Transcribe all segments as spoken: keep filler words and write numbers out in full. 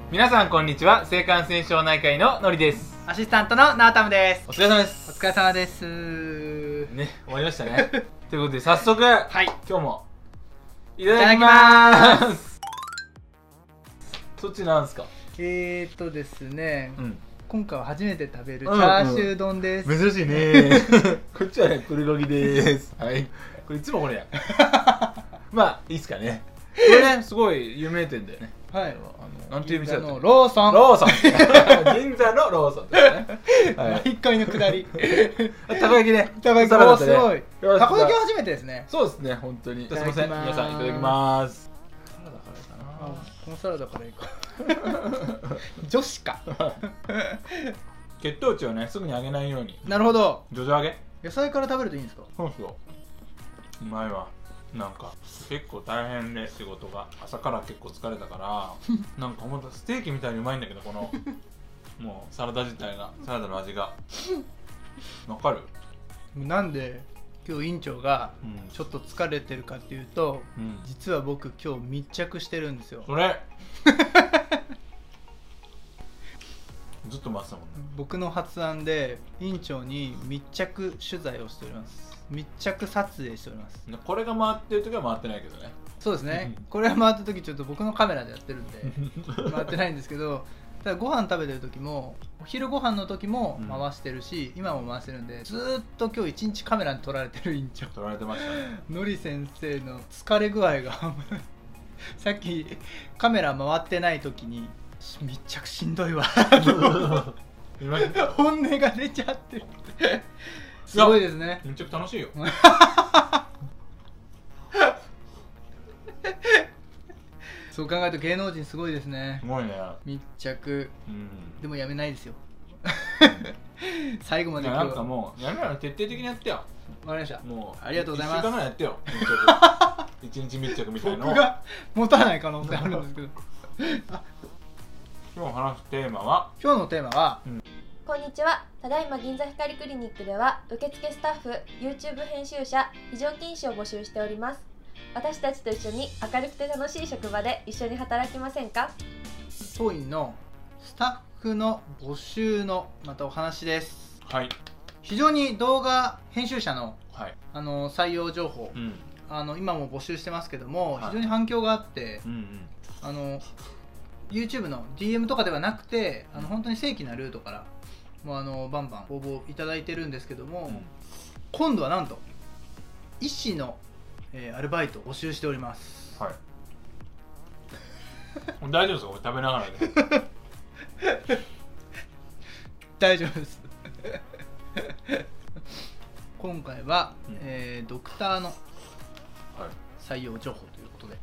皆さんこんにちは。性感染症内科医ののりです。 アシスタントのなおたむです。 お疲れ様です。 お疲れ様ですね、終わりましたねということで早速、はい、今日もいただきまーす。そっちなんですか？ えーっとですね、うん、今回は初めて食べるチャーシュー丼です。 うんうん、珍しいねこっちはね、プルコギですはい、これいつもこれやまあいいっすかね。これね、すごい有名店だよね。はい、あのなんていう店だったの？ ローソン。 ローソン銀座のローソンですねはい、毎回のくだりたこ焼きね。 たこ焼きもすごい。たこ焼きは初めてですね。 そうですね、本当に。すみません、皆さんいただきます。サラダからいいかな。 このサラダからいいか女子か血糖値をね、すぐに上げないように。 なるほど。 徐々上げ。 野菜から食べるといいんですか？ そうそう、うまいわ。なんか結構大変で、仕事が朝から結構疲れたからなんかほんとステーキみたいにうまいんだけど、このもうサラダ自体が、サラダの味がわかる。 なんで今日院長がちょっと疲れてるかっていうと、うん、実は僕今日密着してるんですよ。 それずっと待ってたもんね。 僕の発案で院長に密着取材をしております。密着撮影しております。 これが回ってる時は回ってないけどね。 そうですねこれが回った時ちょっと僕のカメラでやってるんで回ってないんですけど、ただご飯食べてる時もお昼ご飯の時も回してるし、うん、今も回してるんで、ずーっと今日一日カメラに撮られてる院長。 撮られてましたね。 のり先生の疲れ具合がさっきカメラ回ってない時に密着しんどいわ本音が出ちゃってるすごいですね。 密着楽しいよそう考えると芸能人すごいですね。 すごいね。 密着、うん、でもやめないですよ最後まで。 なんかもうやめないの徹底的にやってよ。 わかりました。 もうありがとうございます。 いっしゅうかんぐらいやってよ一日密着みたいなの僕が持たない可能性あるんですけど今日話すテーマは今日のテーマは、うん、 こんにちは。ただいま銀座光クリニックでは受付スタッフ、YouTube 編集者、非常勤士を募集しております。私たちと一緒に明るくて楽しい職場で一緒に働きませんか？ 当院のスタッフの募集のまたお話です。 はい。 非常に動画編集者の、 はい、 あの採用情報、うん、あの今も募集してますけども、はい、非常に反響があって、うんうん、あの YouTube の ディーエム とかではなくて、あの本当に正規なルートからもうあのバンバン応募いただいてるんですけども、うん、今度はなんと医師の、えー、アルバイトを募集しております。 はい大丈夫ですか？俺食べながらで大丈夫です今回は、うんえー、ドクターの採用情報ということで、はい、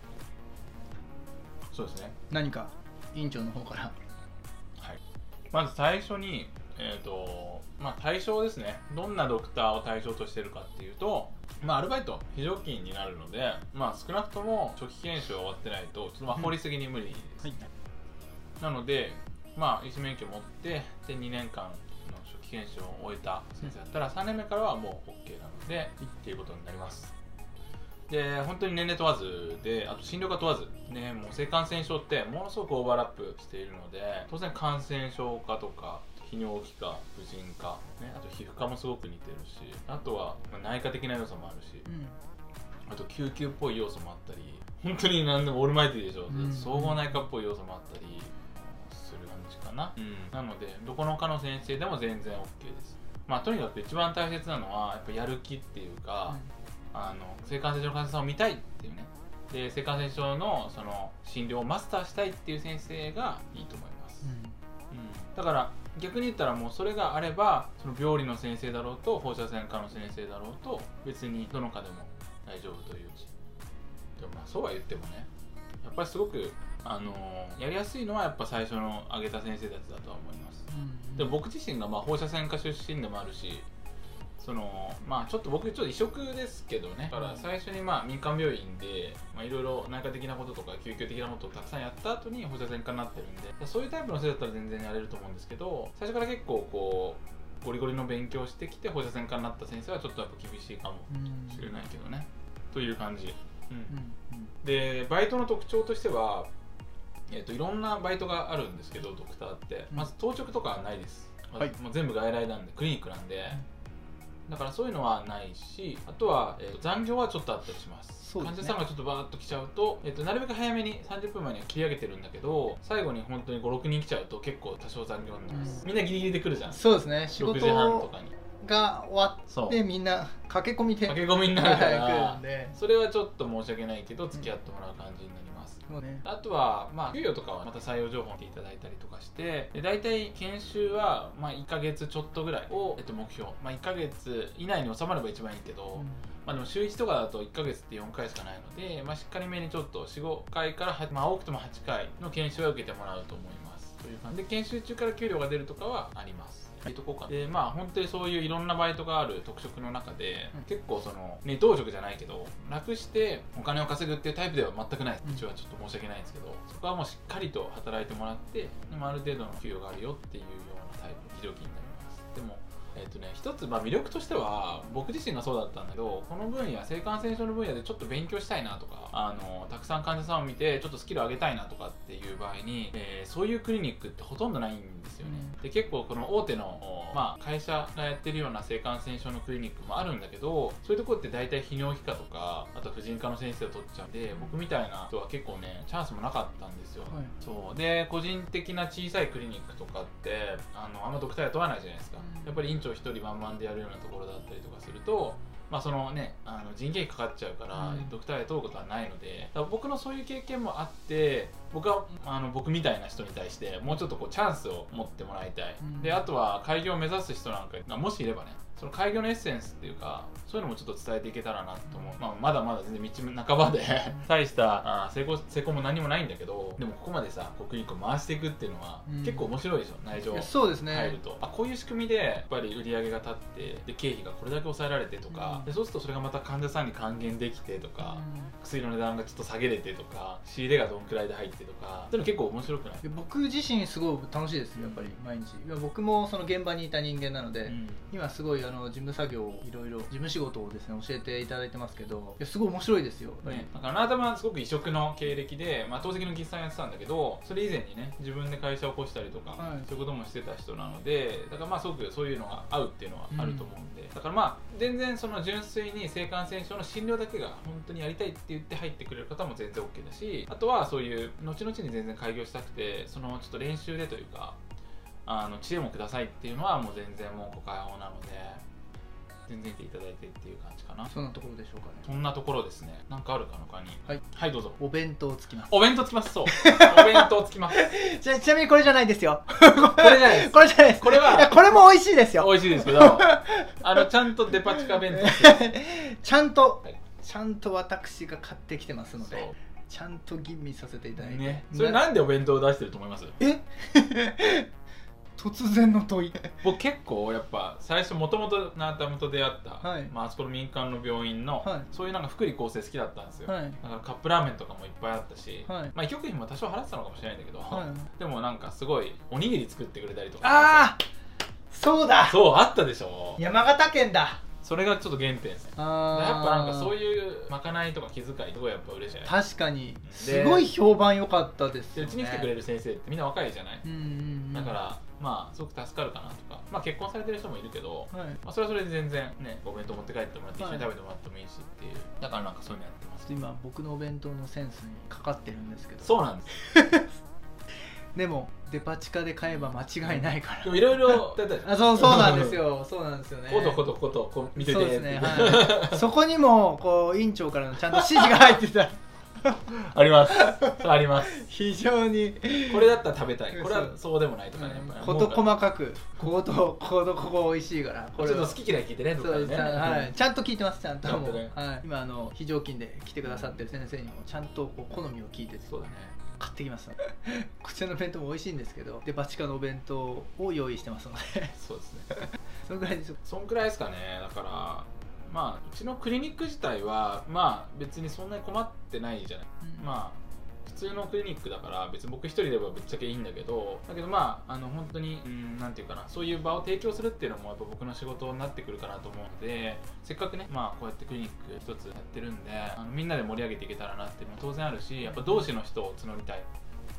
そうですね。 何か院長の方から。 はい、まず最初に、えーとまあ、対象ですね。どんなドクターを対象としているかっていうと、まあ、アルバイト非常勤になるので、まあ、少なくとも初期研修が終わってないとちょっとまあ法律的に無理です、うんはい、なので、まあ、医師免許を持ってでにねんかんの初期研修を終えた先生だったらさんねんめからはもう OK なのでっていうことになります。で本当に年齢問わずで、あと診療科問わず、ね、もう性感染症ってものすごくオーバーラップしているので、当然感染症科とか泌尿器科、婦人科、ね、あと皮膚科もすごく似てるし、あとは内科的な要素もあるし、うん、あと救急っぽい要素もあったり、本当に何でもオールマイティーでしょ、うん、総合内科っぽい要素もあったりする感じかな、うん、なのでどこの科の先生でも全然 OK です。まあとにかく一番大切なのはやっぱやる気っていうか、うん、あの性感染症の患者さんを見たいっていうね、で性感染症のその診療をマスターしたいっていう先生がいいと思います、うんうん、だから逆に言ったらもうそれがあれば、その病理の先生だろうと放射線科の先生だろうと別にどの科でも大丈夫というし、でもまあそうは言ってもね、やっぱりすごく、あのー、やりやすいのはやっぱ最初の挙げた先生たちだとは思います、うん、でも僕自身がまあ放射線科出身でもあるし、そのまあちょっと僕ちょっと異色ですけどね、だから最初にまあ民間病院でいろいろ内科的なこととか救急的なことをたくさんやった後に放射線科になってるんで、そういうタイプの先生だったら全然やれると思うんですけど、最初から結構こうゴリゴリの勉強してきて放射線科になった先生はちょっとやっぱ厳しいかもしれないけどね、という感じ、うんうんうん、でバイトの特徴としてはえー、といろんなバイトがあるんですけど、ドクターって、まず当直とかはないです、 はい、 もう全部外来なんで、クリニックなんで、だからそういうのはないし、あとは、えー、と残業はちょっとあったりします。そうですね、患者さんがちょっとバーッと来ちゃうと、えー、となるべく早めにさんじゅっぷんまえには切り上げてるんだけど、最後に本当にご、ろくにん来ちゃうと結構多少残業になります、うん、みんなギリギリで来るじゃん。 そうですね、仕事ろくじはんとかにが終わってみんな駆け込みで駆け込みになるからで、 それはちょっと申し訳ないけど付き合ってもらう感じになります、うんね、あとは、まあ、給与とかはまた採用情報を見ていただいたりとかして、で大体研修は、まあ、いっかげつちょっとぐらいを、えっと、目標、まあ、いっかげつ以内に収まれば一番いいけど、うん、まあ、でも週いちとかだといっかげつってよんかいしかないので、まあ、しっかりめにちょっと よん、ごかいから、まあ、多くてもはちかいの研修は受けてもらうと思いますという感じで、研修中から給料が出るとかはあります。とこうかで、まあ本当にそういういろんなバイトがある特色の中で、うん、結構その二等職じゃないけど楽してお金を稼ぐっていうタイプでは全くない、うちはちょっと申し訳ないんですけど、そこはもうしっかりと働いてもらって、でもある程度の給与があるよっていうようなタイプ、非常勤になります。でもえーとね、一つ、まあ、魅力としては僕自身がそうだったんだけど、この分野、性感染症の分野でちょっと勉強したいなとか、あのたくさん患者さんを見てちょっとスキル上げたいなとかっていう場合に、えー、そういうクリニックってほとんどないんですよね、うん、で結構この大手の、まあ、会社がやってるような性感染症のクリニックもあるんだけど、そういうところって大体泌尿器科とか、あと婦人科の先生を取っちゃうんで、僕みたいな人は結構ねチャンスもなかったんですよ、はい、そうで個人的な小さいクリニックとかってあのあんまドクター雇わないじゃないですか、うん、やっぱり院長一人満々でやるようなところだったりとかすると、まあそのね、あの人件費かかっちゃうから、うん、ドクター雇うことはないので、だから僕のそういう経験もあって、僕はあの僕みたいな人に対してもうちょっとこうチャンスを持ってもらいたい、うん、であとは開業を目指す人なんかがもしいればね、その開業のエッセンスっていうか、そういうのもちょっと伝えていけたらなと思う、まあ、まだまだ全然道半ばで大したあ成功成功も何もないんだけど、でもここまでさクリニックを回していくっていうのは、うん、結構面白いでしょ、内情入ると。 そうですね、 あ、こういう仕組みでやっぱり売り上げが立って、で経費がこれだけ抑えられてとか、うん、でそうするとそれがまた患者さんに還元できてとか、うん、薬の値段がちょっと下げれてとか、仕入れがどんくらいで入ってとか、そういうの結構面白くない？ 僕自身すごい楽しいですよ、やっぱり毎日。いや僕もその現場にいた人間なので、うん、今すごいあの事務作業をいろいろ事務仕事をですね教えていただいてますけど、いやすごい面白いですよ、 ね、だからあなたはすごく異色の経歴で、まあ、透析の技師さんやってたんだけど、それ以前にね自分で会社を起こしたりとか、はい、そういうこともしてた人なので、だからまあすごくそういうのが合うっていうのはあると思うんで、うん、だからまあ全然その純粋に性感染症の診療だけが本当にやりたいって言って入ってくれる方も全然 オーケー だし、あとはそういう後々に全然開業したくて、そのちょっと練習でというかあの知恵もくださいっていうのはもう全然もうご開放なので、全然いていただいてっていう感じかな。 そんなところでしょうかね。 そんなところですね。なんかあるかのかに。 はい、 はい、どうぞ。 お弁当つきます。 お弁当つきます。そうお弁当つきますちな。ちなみにこれじゃないですよ。 これじゃないです。 これじゃないです。 これは、いやこれも美味しいですよ。 美味しいですけど、あのちゃんとデパ地下弁当ちゃんと、はい、ちゃんと私が買ってきてますので、ちゃんと吟味させていただいて、ね、 それなんでお弁当を出してると思います？ え突然の問い。 僕結構やっぱ最初もともとナータムと出会った、はい、まあ、あそこの民間の病院の、はい、そういうなんか福利厚生好きだったんですよ、はい、だからカップラーメンとかもいっぱいあったし、はい、まあ医局費も多少払ってたのかもしれないんだけど、はい、でもなんかすごいおにぎり作ってくれたりとか、 ああそうだ、 そうあったでしょ、 山形県だ。 それがちょっと原点ですね。あやっぱなんかそういうまかないとか気遣いとかやっぱ嬉しい。 確かにすごい評判良かったですよね。 うちに来てくれる先生ってみんな若いじゃない、うんうんうん、だからまあすごく助かるかなとか、まあ結婚されてる人もいるけど、はい、まあそれはそれで全然ねお弁当持って帰ってもらって一緒に食べてもらってもいいしっていう、だからなんかそういうのやってます。 今僕のお弁当のセンスにかかってるんですけど。 そうなんですでもデパ地下で買えば間違いないから。 でもいろいろあ、そうそうなんですよ。そうなんですよね。 ことことことこう見てて。 そうですね。はい。そこにもこう院長からのちゃんと指示が入ってた。 あります。あります。 非常にこれだったら食べたい。これはそうでもないとかね。 こと細かく、こことここここ美味しいから。 ちょっと好き嫌い聞いてね。 そうですね。はい。ちゃんと聞いてます。ちゃんともう。はい。今あの非常勤で来てくださってる先生にもちゃんとこう好みを聞いてて。 そうだね。 買ってきますこちらの弁当も美味しいんですけど、デパ地下のお弁当を用意してますのでそうですねそのぐらいです。 そんくらいですかね。だからまあうちのクリニック自体はまあ別にそんなに困ってないじゃない、うん、まあ普通のクリニックだから別に僕一人ではぶっちゃけいいんだけど、だけどまああの本当にうんなんていうかな、そういう場を提供するっていうのもやっぱ僕の仕事になってくるかなと思うので、せっかくねまあこうやってクリニック一つやってるんで、あのみんなで盛り上げていけたらなっていうのも当然あるし、やっぱ同志の人を募りたい。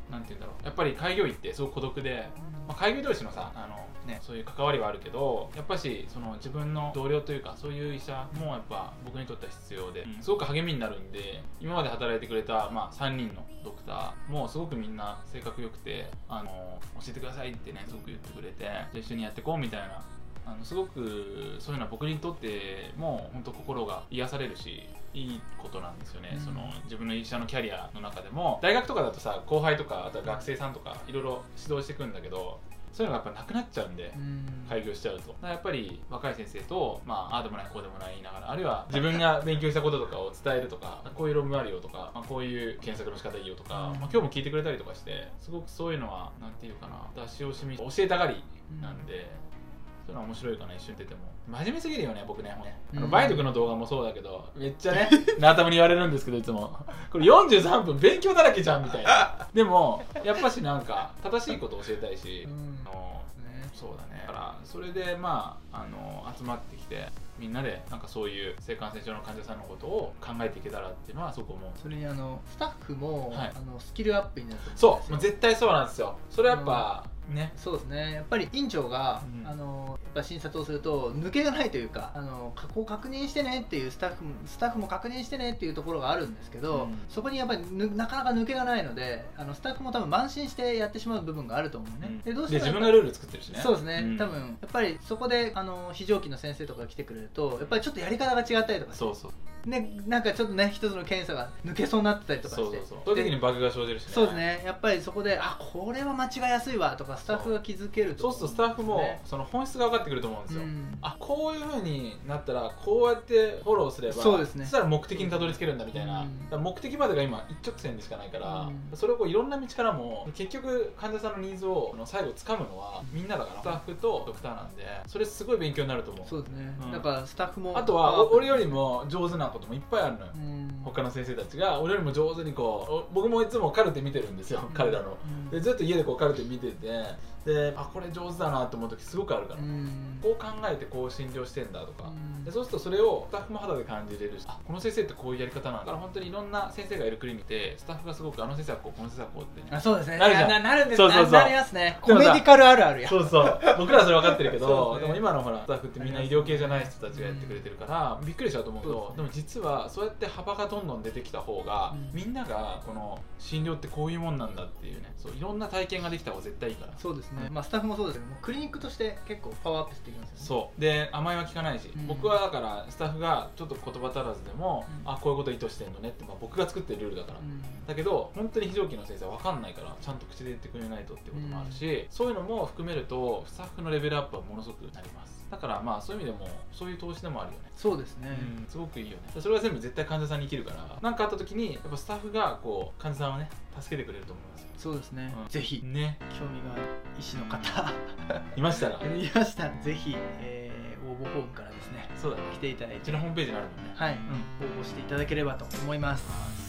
なんて言うんだろう、やっぱり開業医ってすごく孤独で、まあ、開業医同士のさあの、ね、そういう関わりはあるけど、やっぱしその自分の同僚というかそういう医者もやっぱ僕にとっては必要で、うん、すごく励みになるんで、今まで働いてくれた、まあ、さんにんのドクターもすごくみんな性格良くて、あの教えてくださいってねすごく言ってくれて、一緒にやっていこうみたいな、あのすごくそういうのは僕にとっても本当心が癒されるし、いいことなんですよね、うん、その自分の医者のキャリアの中でも。大学とかだとさ、後輩とかあとは学生さんとかいろいろ指導していくんだけど、そういうのがやっぱなくなっちゃうんで、うん、開業しちゃうと。だからやっぱり若い先生と、まあ、ああでもないこうでもない言いながら、あるいは自分が勉強したこととかを伝えるとか、こういう論文あるよとか、まあ、こういう検索の仕方いいよとか、うん、まあ、今日も聞いてくれたりとかして、すごくそういうのはなんていうかな、出し惜しみ教えたがりなんで、うん、そういうのは面白いかな、一緒に出ても。真面目すぎるよね、僕ね。あのバイトクの動画もそうだけど、めっちゃね、ナータムに言われるんですけど、いつも。これよんじゅうさんぷん勉強だらけじゃんみたいな。でも、やっぱしなんか、正しいことを教えたいし、うん、あのそうだね。だから、それでまあ、あの集まってきて、みんなでなんかそういう性感染症の患者さんのことを考えていけたらっていうのはそこも。 それにあのスタッフも、はい、あのスキルアップになると思うんですよ。そう、もう絶対そうなんですよ。それやっぱ、ね、 そうですね。やっぱり院長が、うん、あのやっぱ診察をすると抜けがないというか、あのここを確認してねっていうスタッフもスタッフも確認してねっていうところがあるんですけど、うん、そこにやっぱりなかなか抜けがないので、あのスタッフも多分慢心してやってしまう部分があると思うね。うん、 でどうしても自分がルール作ってるしね。 そうですね。うん、多分やっぱりそこであの非常勤の先生とかが来てくれると、やっぱりちょっとやり方が違ったりとかして、 そうそう。 ね、なんかちょっとね一つの検査が抜けそうになってたりとかして、 そうそうそう、そういう時にバグが生じるしね。 そうですね。やっぱりそこであこれは間違いやすいわとかスタッフが気づけると、 そうするとスタッフもその本質が分かってくると思うんですよ、うん、あこういう風になったらこうやってフォローすれば、 そうですね、 そしたら目的にたどり着けるんだみたいな、うん、目的までが今一直線でしかないから、うん、それをこういろんな道からも結局患者さんのニーズを最後掴むのはみんなだから、スタッフとドクターなんで、それすごい勉強になると思う。 そうですね、うん、だからスタッフもあとは俺よりも上手なこともいっぱいあるのよ、うん、他の先生たちが俺よりも上手にこう、僕もいつもカルテ見てるんですよ、うん、彼らの、うん、でずっと家でこうカルテ見てて、であこれ上手だなと思う時すごくあるから、うん、こう考えてこう診療してんだとか、うん、でそうするとそれをスタッフも肌で感じれるし、あこの先生ってこういうやり方なんだから、本当にいろんな先生がいるクリニックでスタッフがすごくあの先生はこうこの先生はこうって、ね、 あそうですね、 なるじゃん、 な, なるんです、 そうそうそう、 なりますね、コメディカルあるあるや、 そうそう僕らはそれ分かってるけど、 で, ね、でも今のほらスタッフってみんな医療系じゃない人たちがやってくれてるから、うん、びっくりしちゃうと思うけど、でも実はそうやって幅がどんどん出てきた方が、うん、みんながこの診療ってこういうもんなんだっていうね、そういろんな体験ができた方が絶対いいから。 そうですね、うん、まあスタッフもそうですけども、クリニックとして結構パワーアップしていきますよね。 そうで甘えは聞かないし、うん、僕はだからスタッフがちょっと言葉足らずでも、うん、あこういうこと意図してんのねって、まあ、僕が作ってるルールだから、うん、だけど本当に非常勤の先生は分かんないからちゃんと口で言ってくれないとってこともあるし、うん、そういうのも含めるとスタッフのレベルアップはものすごくなります。だからまあそういう意味でもそういう投資でもあるよね。 そうですね、 うん、すごくいいよね。それは全部絶対患者さんに生きるから、何かあった時にやっぱスタッフがこう患者さんをね助けてくれると思いますよ。 そうですね、うん、ぜひね、 興味がある医師の方いましたらいましたらぜひ、えー、応募フォームからですね、 そうだね、 来ていただいて、 うちのホームページにあるもんね、 はい、うん、応募していただければと思います。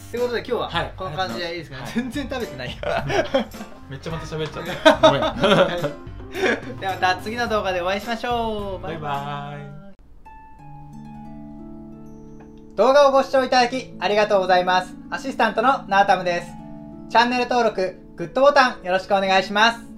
ということで今日はこの感じでいいですかね、はい、全然食べてないよめっちゃまた喋っちゃったごめんではまた次の動画でお会いしましょう。 バイバイ。 動画をご視聴いただきありがとうございます。アシスタントのナータムです。チャンネル登録、グッドボタンよろしくお願いします。